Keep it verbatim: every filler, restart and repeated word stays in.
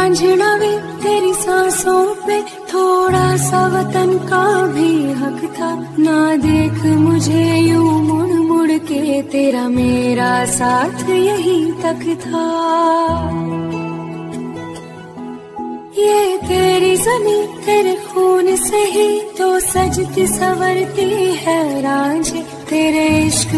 रांझना वे तेरी सांसों पे थोड़ा सा वतन का भी हक था। ना देख मुझे यूं मुड़ मुड़ के, तेरा मेरा साथ यहीं तक था। ये तेरी ज़मीं तेरे खून से ही तो सजती संवरती है रांझे, तेरे इश्क